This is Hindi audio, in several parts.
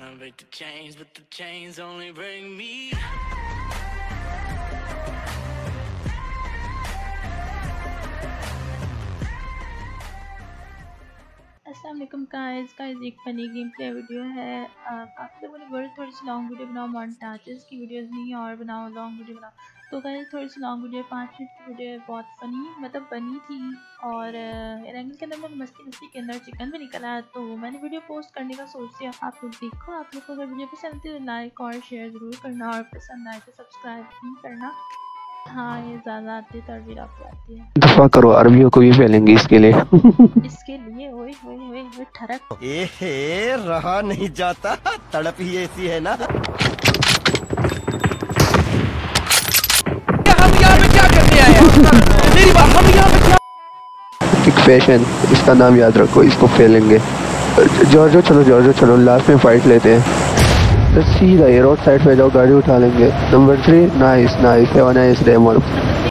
Trying to break the chains, but the chains only bring me. अस्सलाम वालेकुम गाइस एक फनी गेम प्ले वीडियो है। काफ़ी लोगों ने बोला थोड़ी सी लॉन्ग वीडियो बनाओ, मोन्टाजेस की वीडियोस नहीं और बनाओ लॉन्ग वीडियो बनाओ। तो गाइस थोड़ी सी लॉन्ग वीडियो 5 मिनट की वीडियो बहुत फनी मतलब बनी थी और रंगीन के अंदर मैं मस्ती के अंदर चिकन भी निकला है, तो मैंने वीडियो पोस्ट करने का सोच दिया। आप लोग देखो, आप लोग को अगर वीडियो पसंद आती है तो लाइक और शेयर ज़रूर करना और पसंद आए तो सब्सक्राइब भी करना। हाँ, ये ज़्यादा आती है तो अरबी आपको आती है। दफा करो, अरबियों को भी फैलेंगे इसके लिए। इसके लिए ओए ओए ओए ओए ठरक। ए रहा नहीं जाता, तड़प ही ऐसी है ना। हम यहाँ पे क्या करने आए हैं? मेरी बात, हम यहाँ पे क्या? एक फैशन, इसका नाम याद रखो, इसको फैलेंगे। जॉर्जो चलो लास्ट में फाइट लेते हैं। तो सीधा ये रोड साइड पे जाओ, गाड़ी उठा लेंगे। Number 3 nice have a nice day मोर।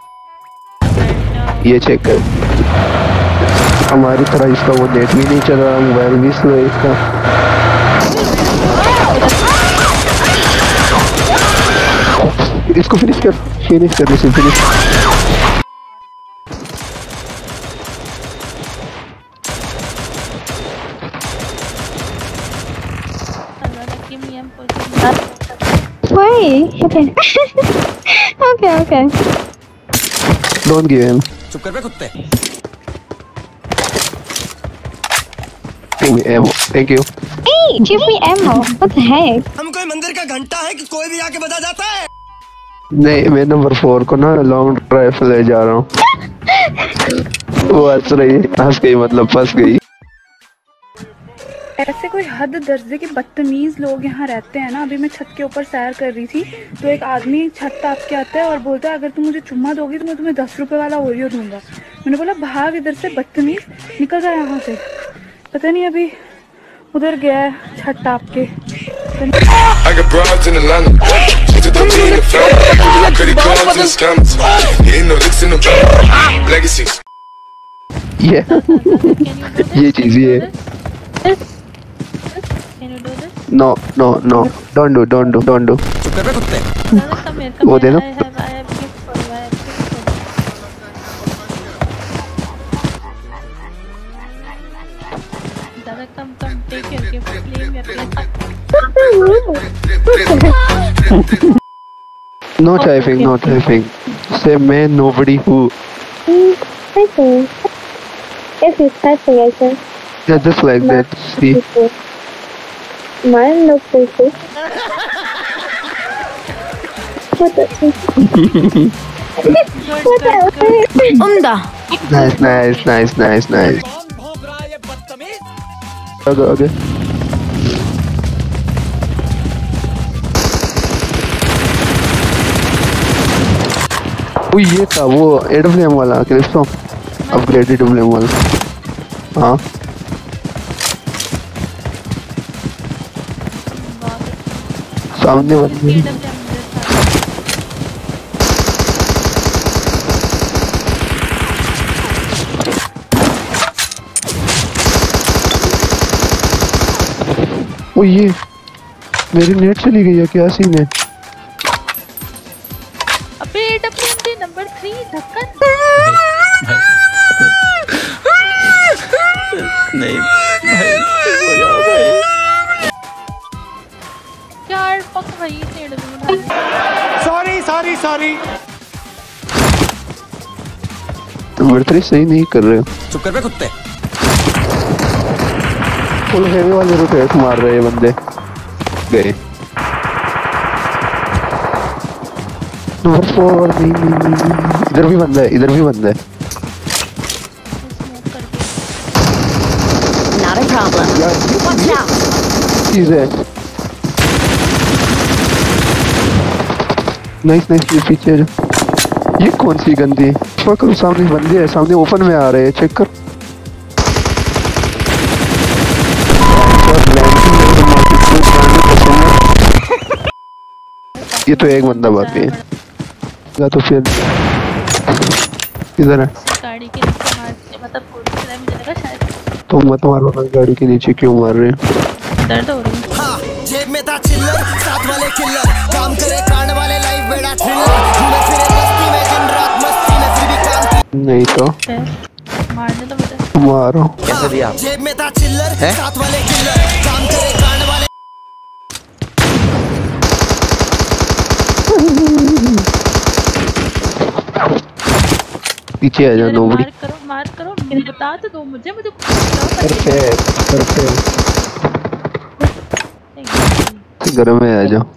ये चेक कर, हमारी तरह इसका वो नेट भी नहीं चल रहा, मोबाइल भी स्लो है इसका। इसको फिनिश कर इसे finish. Wait, okay. Don't give him. चुप कर बे कुत्ते। Give me ammo. Thank you. Hey, give me ammo. What the heck? हम कोई मंदिर का घंटा है कि कोई भी आके बजा जाता है? नहीं, मैं नंबर 4 को ना लॉन्ग ड्राइव ले जा रहा हूँ। वो हंस रही है, हंस गई मतलब फंस गई। ऐसे कोई हद दर्जे के बदतमीज लोग यहाँ रहते हैं ना। अभी मैं छत के ऊपर सैर कर रही थी तो एक आदमी छत टाप के आता है और बोलता है अगर तुम मुझे चुम्मा दोगी तो मैं तुम्हें 10 रुपए वाला ओरियो दूंगा। मैंने बोला भाग इधर से बदतमीज, निकल जा यहाँ से। पता नहीं अभी उधर गया है छत टाप के। ये चीज ये No, don't do. चुप कर बे कुत्ते। वो दे दो। No typing. Say man, nobody who. Typing. If it's typing, I can. Yeah, just like that. See. Mine looks pretty. What the? What the? उम्दा। Nice. Okay. ये था वो AWM वाला कैलिप्सो, अपग्रेडेड AWM वाला। हाँ सामने बंदे। ओ ये मेरी नेट चली गई है, क्या सीन है? अबे AWM नंबर 3 ढक्कन। नहीं भाई, हो जाओ भाई। यार पक भाई सॉरी। नंबर 3 सही नहीं कर रहे हो। चुप कर बे कुत्ते। फुल हेवी वाले रोटेट मार रहे हैं बंदे। गए नंबर 4 नहीं। इधर भी बंदा है। Not a problem. Watch out. चीज है। नाइस पीछे। ये कौन सी गंदी? करो, सामने बंदे हैं, सामने ओपन में आ रहे हैं, चेक कर। ये तो एक बंदा बाकी है। तो फिर किधर है? गाड़ी के नीचे मारते मतलब पुलिस लाइन में जाएगा शायद। तुम मत मारो, गाड़ी के नीचे क्यों मार रहे हैं? दर्द हो रही है। में था चिल्लर, साथ वाले किल्लर, काम करे कांड वाले, लाइफ बेड़ा थ्रिलर, घूमे फिरे बस्ती में दिन रात मस्ती में, फिर भी काम नहीं तो मारने तो मुझे मारो। कैसे दिया? जेब में था चिल्लर, साथ वाले किल्लर, काम करे कांड वाले। पीछे आ जा नोबडी। मार करो मुझे बता तो दो मुझे परफेक्ट। घर में आ जाओ,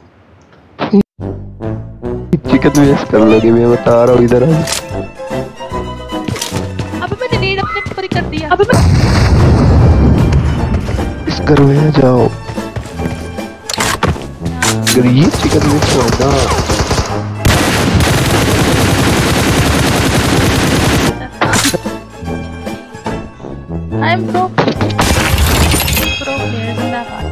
चिकन वेस्ट कर लोगे, मैं बता रहा हूँ। इधर आ जाओ। अबे मैंने नीड अपने ऊपर ही कर दिया। अबे मैं इस घर में आ जाओ। अगर ये चिकन वेस्ट होगा I'm pro player जिंदाबाद।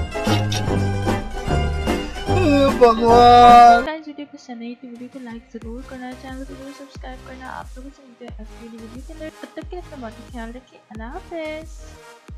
भगवान। गाइस वीडियो पसंद आई तो वीडियो को लाइक जरूर करना, चैनल को जरूर सब्सक्राइब करना। आप लोगों से मिलते हैं अगली वीडियो के अंदर, तब तक के लिए अपना बहुत ख्याल रखिए। अल्लाह हाफिज़।